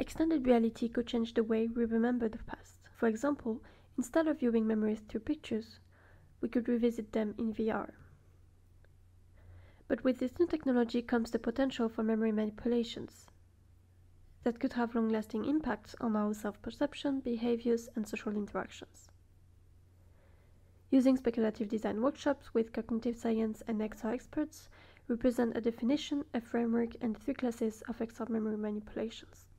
Extended reality could change the way we remember the past. For example, instead of viewing memories through pictures, we could revisit them in VR. But with this new technology comes the potential for memory manipulations that could have long-lasting impacts on our self-perception, behaviors, and social interactions. Using speculative design workshops with cognitive science and XR experts, we present a definition, a framework, and 3 classes of XR memory manipulations.